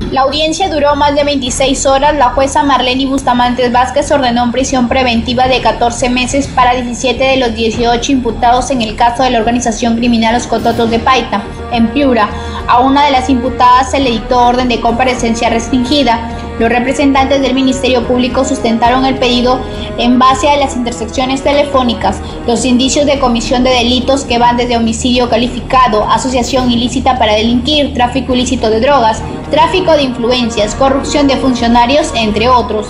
La audiencia duró más de 26 horas. La jueza Marleny Bustamante Vázquez ordenó prisión preventiva de 14 meses para 17 de los 18 imputados en el caso de la organización criminal Los Cototos de Paita, en Piura. A una de las imputadas se le dictó orden de comparecencia restringida. Los representantes del Ministerio Público sustentaron el pedido en base a las intersecciones telefónicas, los indicios de comisión de delitos que van desde homicidio calificado, asociación ilícita para delinquir, tráfico ilícito de drogas, tráfico de influencias, corrupción de funcionarios, entre otros.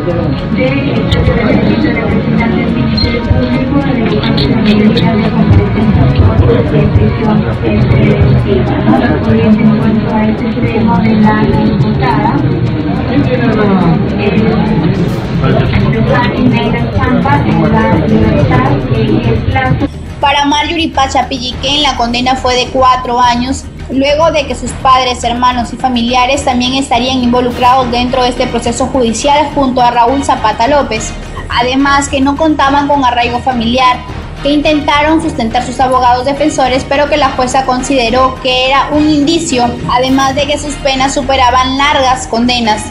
Para Marjorie Pacha Pilliquén, la condena fue de 4 años, luego de que sus padres, hermanos y familiares también estarían involucrados dentro de este proceso judicial junto a Raúl Zapata López. Además, que no contaban con arraigo familiar, que intentaron sustentar sus abogados defensores, pero que la jueza consideró que era un indicio, además de que sus penas superaban largas condenas.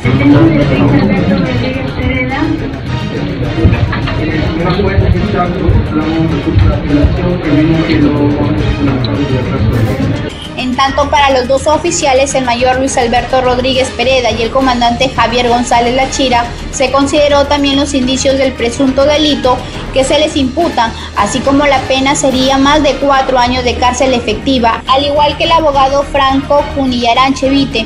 En tanto, para los dos oficiales, el mayor Luis Alberto Rodríguez Pereda y el comandante Javier González Lachira, se consideró también los indicios del presunto delito que se les imputan, así como la pena sería más de 4 años de cárcel efectiva, al igual que el abogado Franco Cunillaran Chevite.